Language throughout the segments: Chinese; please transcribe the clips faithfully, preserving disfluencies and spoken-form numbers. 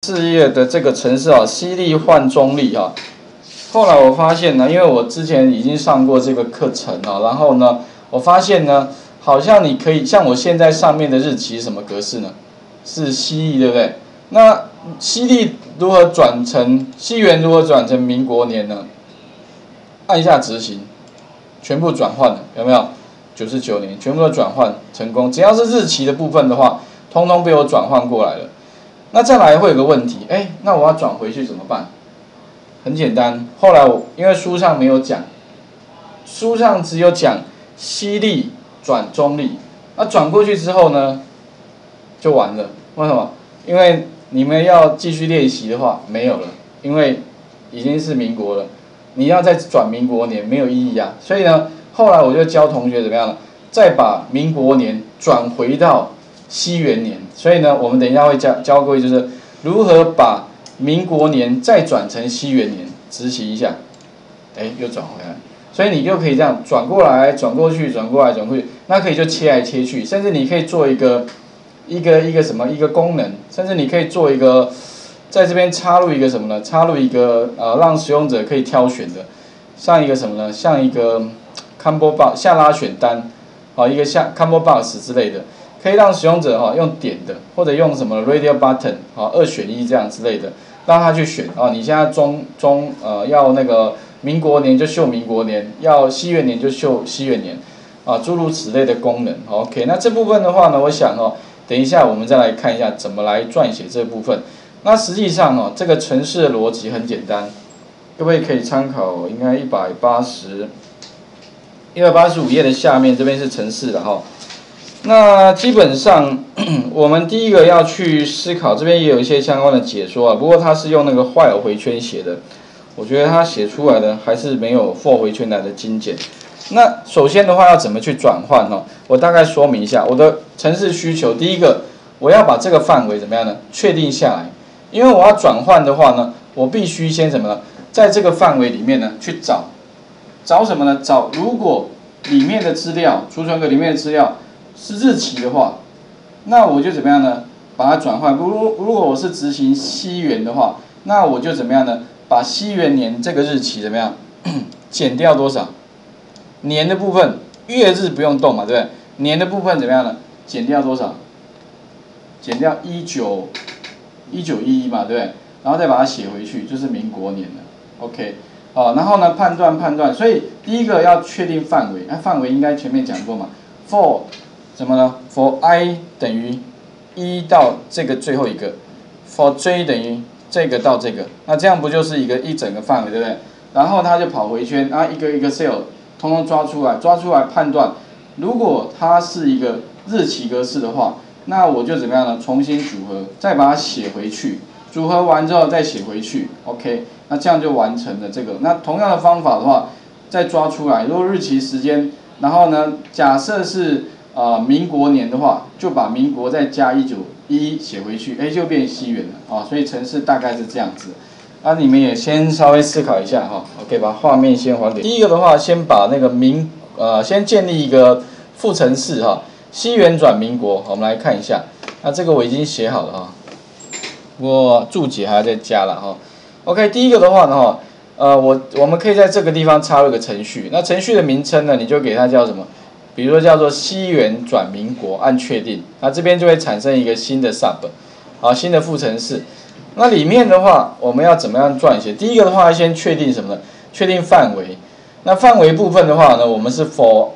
四页的这个程式啊，吸力换中力啊。后来我发现呢，因为我之前已经上过这个课程啊，然后呢，我发现呢，好像你可以像我现在上面的日期是什么格式呢？是西历，对不对？那西历如何转成西元？如何转成民国年呢？按一下执行，全部转换了，有没有？九十九年全部都转换成功，只要是日期的部分的话，通通被我转换过来了。那再来会有个问题，哎，那我要转回去怎么办？很简单，后来我因为书上没有讲，书上只有讲西历转中历，那转过去之后呢，就完了。为什么？因为你们要继续练习的话，没有了，因为已经是民国了，你要再转民国年没有意义啊。所以呢，后来我就教同学怎么样呢？再把民国年转回到西元年。所以呢，我们等一下会教教各位就是如何把民国年再转成西元年，执行一下，哎，又转回来。所以你就可以这样转过来、转过去、转过来、转过去，那可以就切来切去，甚至你可以做一个一个一个什么一个功能，甚至你可以做一个在这边插入一个什么呢？插入一个呃让使用者可以挑选的，像一个什么呢？像一个 combo box 下拉选单，好一个像 combo box 之类的，可以让使用者哈用点的，或者用什么 radio button 好二选一这样之类的，让他去选啊。你现在中中呃要那个民国年就秀民国年，要西元年就秀西元年，啊诸如此类的功能。OK， 那这部分的话呢，我想哦，等一下我们再来看一下怎么来撰写这部分。那实际上哦，这个程式的逻辑很简单，各位可以参考应该一百八十、一百八十五页的下面这边是程式的哈。那基本上我们第一个要去思考，这边也有一些相关的解说啊，不过它是用那个while回圈写的，我觉得它写出来的还是没有 for 回圈来的精简。那首先的话要怎么去转换呢？我大概说明一下我的程式需求。第一个，我要把这个范围怎么样呢？确定下来，因为我要转换的话呢，我必须先什么呢？在这个范围里面呢去找，找什么呢？找如果里面的资料，储存格里面的资料是日期的话，那我就怎么样呢？把它转换。如如果我是执行西元的话，那我就怎么样呢？把西元年这个日期怎么样？减掉多少？年的部分，月日不用动嘛，对不对？年的部分怎么样呢？减掉多少？减掉一九一九一一嘛，对不对？然后再把它写回去，就是民国年了。OK， 好，然后呢，判断判断，所以第一个要确定范围，那、啊、范围应该前面讲过嘛 ，for 怎么呢 ？for i 等于一到这个最后一个 ，for j 等于这个到这个，那这样不就是一个一整个范围，对不对？然后它就跑回圈，啊，一个一个 cell 通通抓出来，抓出来判断，如果它是一个日期格式的话，那我就怎么样呢？重新组合，再把它写回去，组合完之后再写回去 ，OK， 那这样就完成了这个。那同样的方法的话，再抓出来，如果日期时间，然后呢，假设是呃民国年的话，就把民国再加一九一一写回去，哎，就变西元了啊。所以程式大概是这样子。啊，你们也先稍微思考一下哈 ，OK， 把画面先还给。第一个的话，先把那个民呃，先建立一个副程式哈，西元转民国，我们来看一下。那这个我已经写好了哈，不过注解还要再加了哈。OK， 第一个的话呢哈，呃，我我们可以在这个地方插入一个程序，那程序的名称呢，你就给它叫什么？比如说叫做西元转民国，按确定，那这边就会产生一个新的 sub， 好，新的副程式。那里面的话，我们要怎么样撰写？第一个的话，先确定什么呢？确定范围。那范围部分的话呢，我们是 for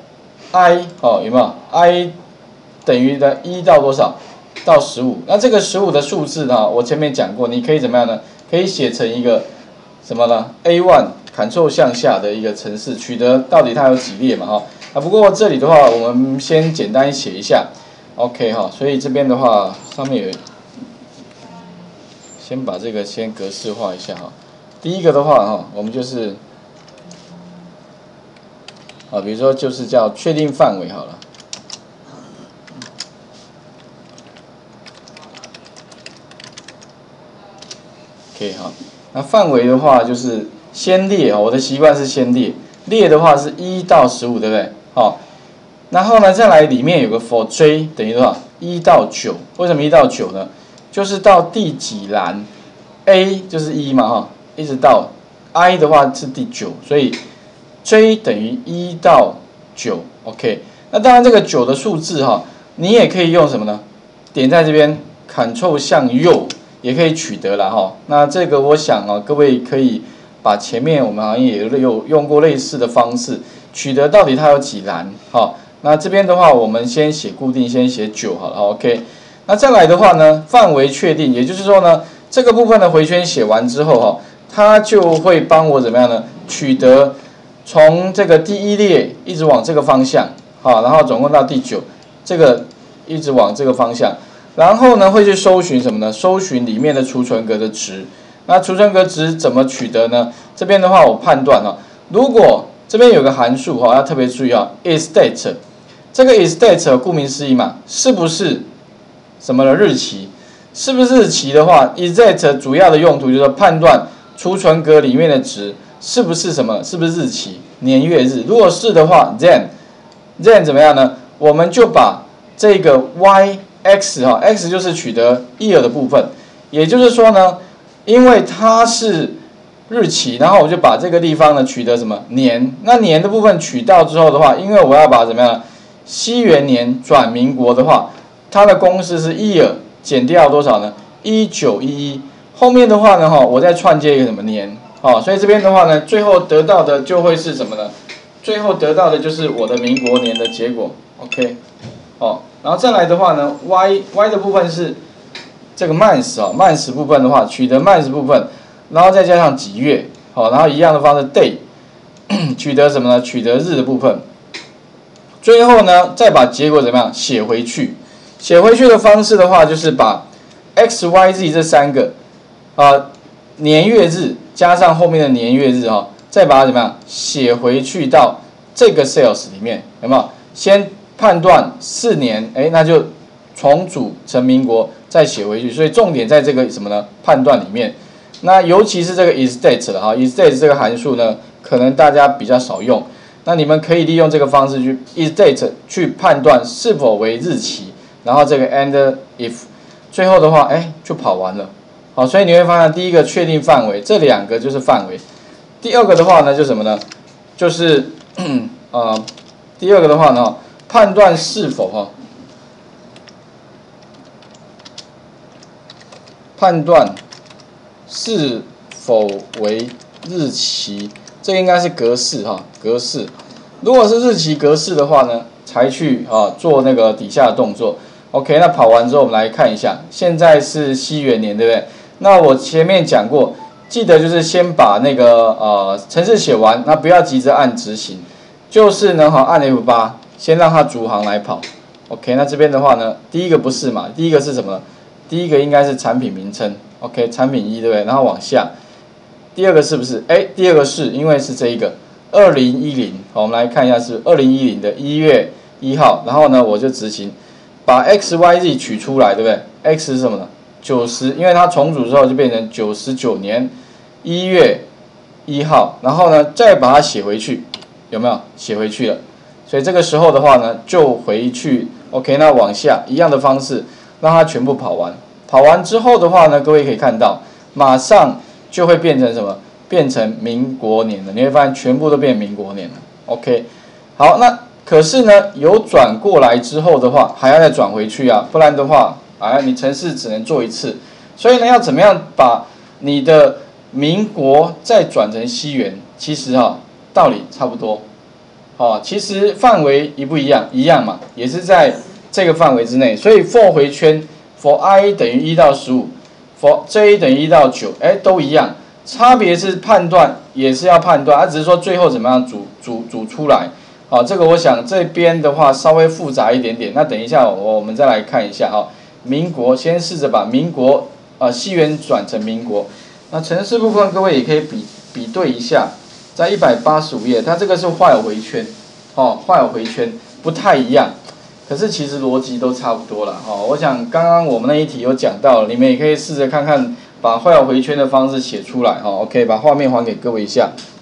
i 哦，有没有 i 等于的一到多少？到十五。那这个十五的数字呢，我前面讲过，你可以怎么样呢？可以写成一个什么呢 ？A 一 Ctrl 向下的一个程式，取得到底它有几列嘛哈。啊，不过这里的话，我们先简单写一下 ，OK 哈。所以这边的话，上面有。先把这个先格式化一下哈。第一个的话哈，我们就是啊，比如说就是叫确定范围好了。OK 哈，那范围的话就是先列啊，我的习惯是先列，列的话是一到十五，对不对？好，然后呢再来里面有个 for j 等于多少？一到九，为什么一到九呢？就是到第几栏， A 就是一嘛哈，一直到 I 的话是第九，所以 J 等于一到九 ，OK。那当然这个九的数字哈，你也可以用什么呢？点在这边 ，Ctrl 向右也可以取得了哈。那这个我想啊，各位可以把前面我们好像也有用过类似的方式取得到底它有几栏哈。那这边的话，我们先写固定，先写九好了 ，OK。那再来的话呢，范围确定，也就是说呢，这个部分的回圈写完之后哈，它就会帮我怎么样呢？取得从这个第一列一直往这个方向，好，然后总共到第九，这个一直往这个方向，然后呢会去搜寻什么呢？搜寻里面的储存格的值。那储存格值怎么取得呢？这边的话我判断哈，如果这边有个函数哈，要特别注意啊 ，isDate。这个 isDate 顾名思义嘛，是不是什么的日期？是不是日期的话 ，isDate 主要的用途就是判断储存格里面的值是不是什么，是不是日期、年月日。如果是的话 ，then then 怎么样呢？我们就把这个 y x 哈 x 就是取得 year 的部分，也就是说呢，因为它是日期，然后我就把这个地方呢取得什么年？那年的部分取到之后的话，因为我要把怎么样？西元年转民国的话，它的公式是 year 减掉多少呢？一九一一，后面的话呢，哈，我再串接一个什么年，好，所以这边的话呢，最后得到的就会是什么呢？最后得到的就是我的民国年的结果 ，OK， 哦，然后再来的话呢 ，y y 的部分是这个 months 啊 ，months 部分的话，取得 months 部分，然后再加上几月，好，然后一样的方式 day 取得什么呢？取得日的部分。最后呢，再把结果怎么样写回去？写回去的方式的话，就是把 x、y、z 这三个啊、呃、年月日加上后面的年月日哈、哦，再把它怎么样写回去到这个 cells 里面，有没有？先判断四年，哎，那就重组成民国，再写回去。所以重点在这个什么呢？判断里面。那尤其是这个 isDate 了哈 ，isDate 这个函数呢，可能大家比较少用。那你们可以利用这个方式去 isDate 去判断是否为日期，然后这个 and if， 最后的话，哎，就跑完了。好，所以你会发现，第一个确定范围，这两个就是范围。第二个的话呢，就什么呢？就是呃，第二个的话呢，判断是否哈，判断是否为日期。这个应该是格式哈，格式。如果是日期格式的话呢，才去啊做那个底下的动作。OK， 那跑完之后，我们来看一下，现在是西元年，对不对？那我前面讲过，记得就是先把那个呃程式写完，那不要急着按执行，就是呢哈按 F 八， 先让它逐行来跑。OK， 那这边的话呢，第一个不是嘛？第一个是什么？第一个应该是产品名称。OK， 产品一对不对？然后往下。第二个是不是？哎，第二个是因为是这一个二零一零，好，我们来看一下是二零一零的一月一号，然后呢我就执行，把 x y z 取出来，对不对 ？x 是什么呢？九十，因为它重组之后就变成九十九年一月一号，然后呢再把它写回去，有没有？写回去了。所以这个时候的话呢，就回去 ，OK， 那往下一样的方式让它全部跑完。跑完之后的话呢，各位可以看到，马上就会变成什么？变成民国年了。你会发现全部都变民国年了。OK， 好，那可是呢，有转过来之后的话，还要再转回去啊，不然的话，哎，你程式只能做一次。所以呢，要怎么样把你的民国再转成西元？其实哈、啊，道理差不多。哦，其实范围一不一样？一样嘛，也是在这个范围之内。所以 for 回圈 for i 等于一到十五 for j 等于一到九，哎，都一样。差别是判断也是要判断，它、啊、只是说最后怎么样组组组出来。好，这个我想这边的话稍微复杂一点点。那等一下我我们再来看一下哈。民国先试着把民国啊、呃、西元转成民国。那程式部分各位也可以比比对一下，在一百八十五页，它这个是while回圈，哦while回圈不太一样，可是其实逻辑都差不多了哈、哦。我想刚刚我们那一题有讲到，你们也可以试着看看。把while回圈的方式写出来哈 ，OK， 把画面还给各位一下。